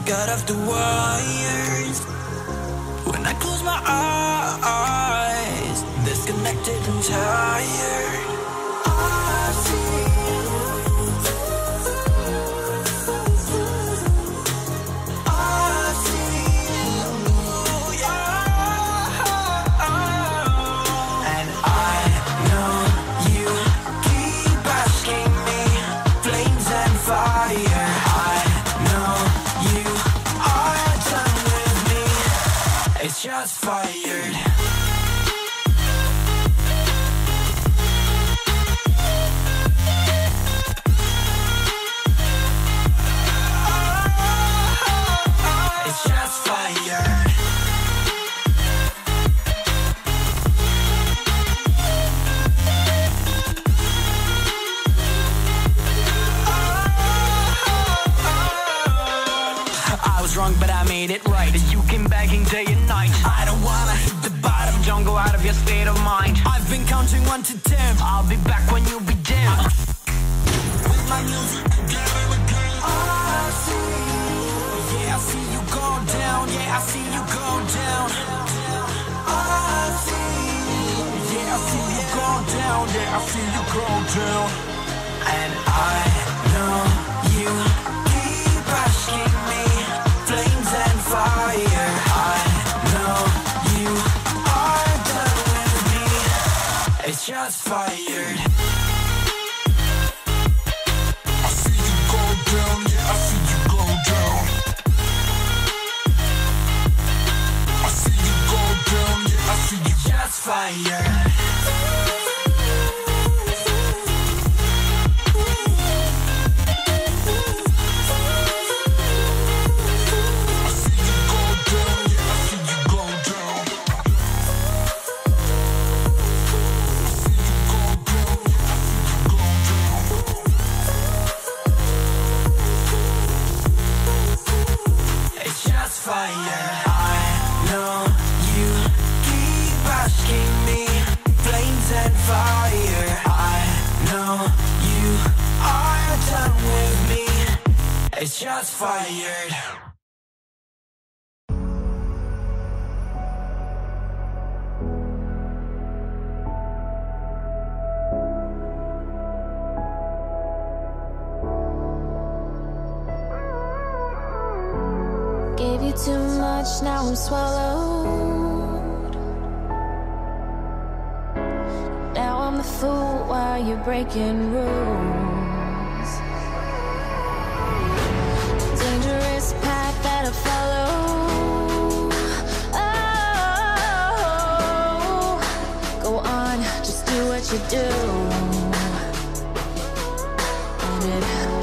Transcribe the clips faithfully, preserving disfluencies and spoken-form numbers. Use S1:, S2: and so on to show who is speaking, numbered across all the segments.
S1: got off the wires. When I close my eyes, disconnected and tired. I see you. I see you, yeah. And I know you keep asking me, flames and fire. I know you are done with me. It's just fired. It's just fired. I was wrong, but I made it right. You came begging day and night. I don't wanna hit the bottom. Don't go out of your state of mind. I've been counting one to ten. I'll be back when you be dim. With my music again and again. I see you. Yeah, I see you go down. Yeah, I see you go down. I see you. Yeah, I see you go down. Yeah, I see you go down. And I know you keep asking me, flames and fire. I know you are done with me. It's just fired. I see you go down, yeah, I see you go down. I see you go down, yeah, I see you just fired. Fire. I know you keep asking me, flames and fire. I know you are done with me. It's just fired.
S2: Gave you too much, now I'm swallowed. Now I'm the fool while you're breaking rules. Dangerous path that I follow. Oh, go on, just do what you do. And it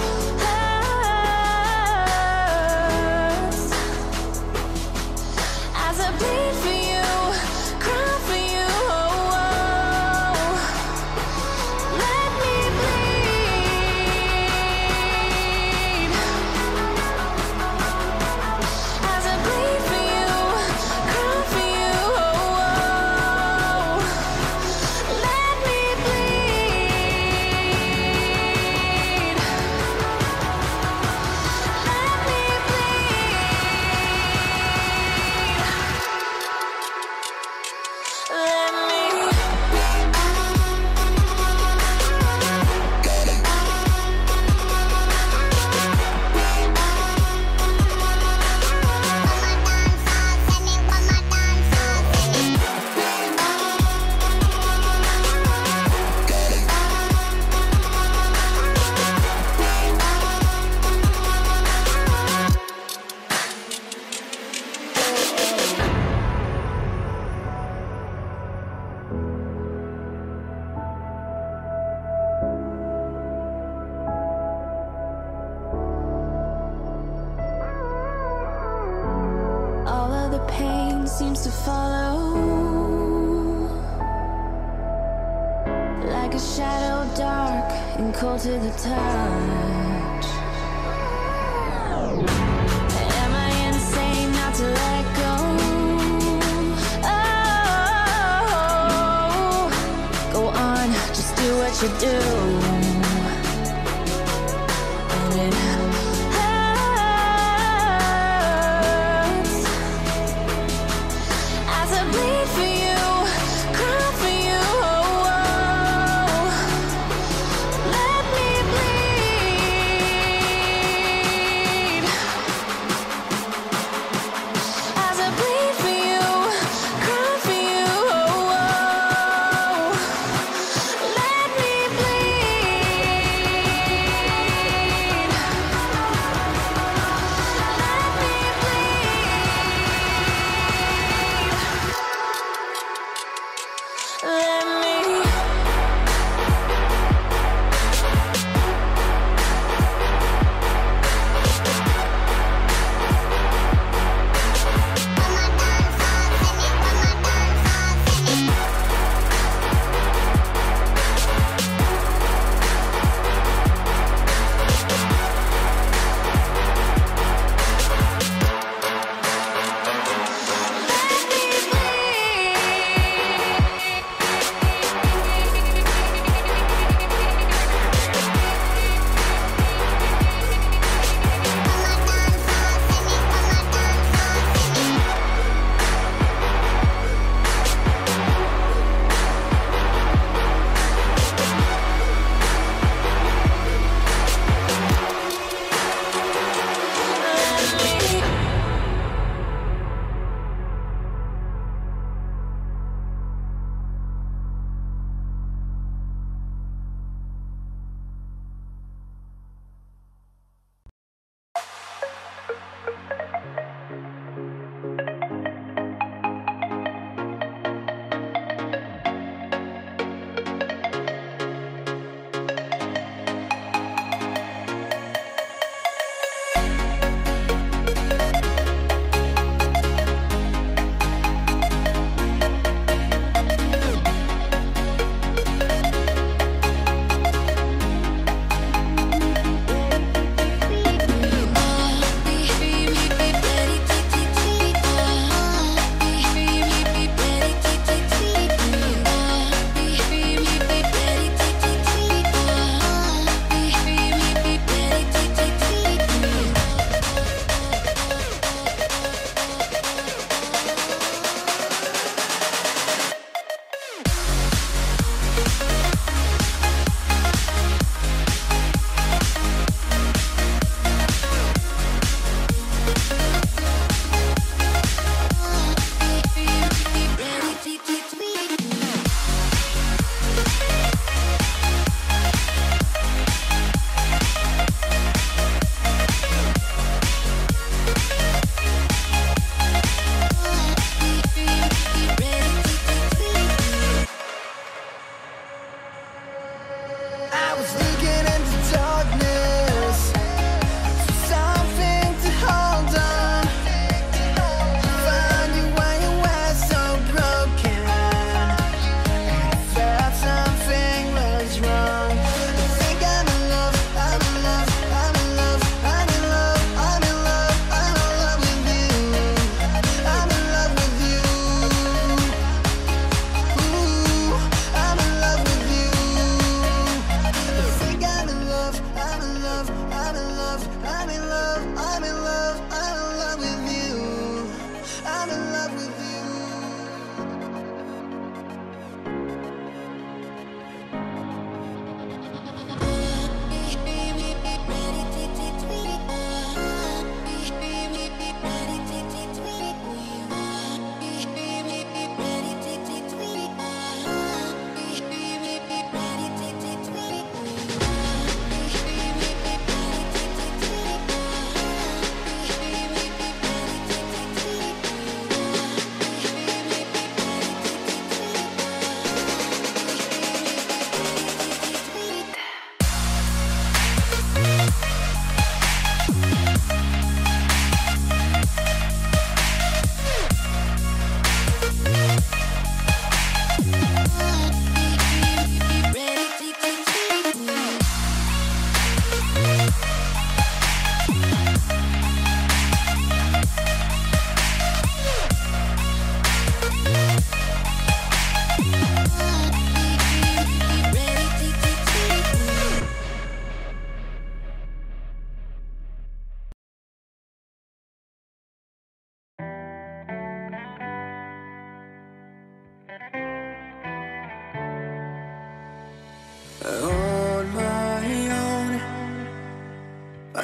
S2: seems to follow, like a shadow, dark and cold to the touch. Am I insane not to let go? Oh, go on, just do what you do. And it hurts.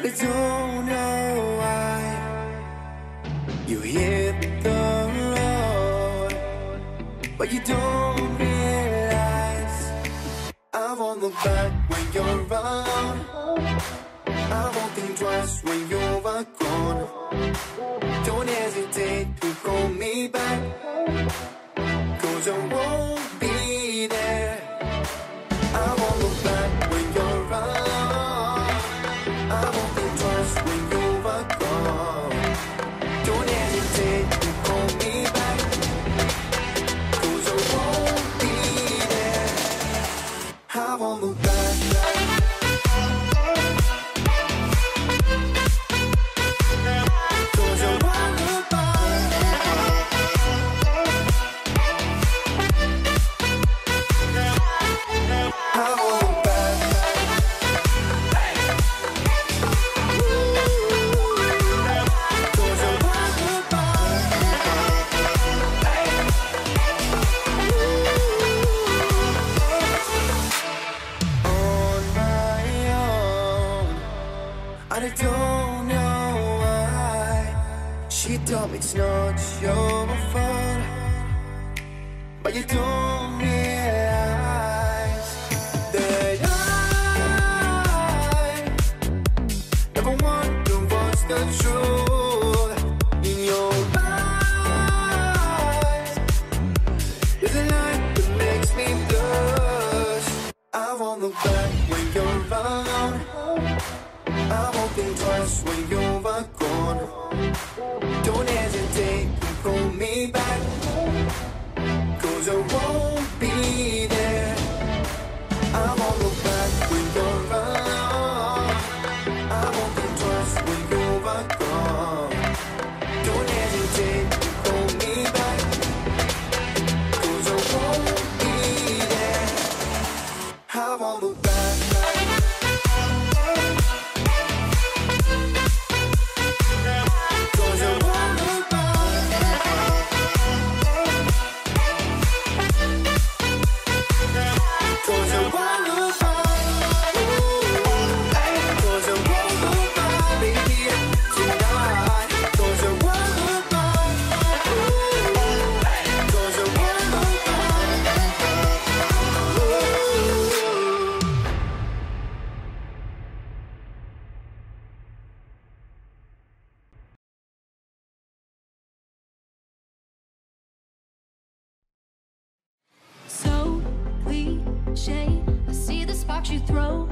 S1: I don't know why you hit the road, but you don't realize I won't look back when you're around. I won't think twice when you're gone. Don't hesitate to call me back, 'cause I won't be there. I won't look back when you're around. I won't think twice when you're gone. Don't hesitate to call me back, 'cause I won't be there. I won't look back. I don't know why she told me it's not your fault, but you don't realize that I never want to watch the truth in your eyes. There's a light that makes me blush. I won't look back when you're around. I won't think twice when you're gone. Don't hesitate to call me back, 'cause I won't be there. I won't look back when you're around. I won't think twice when you're gone. Don't hesitate to call me back, 'cause I won't be there. I won't look back.
S2: I see the sparks you throw.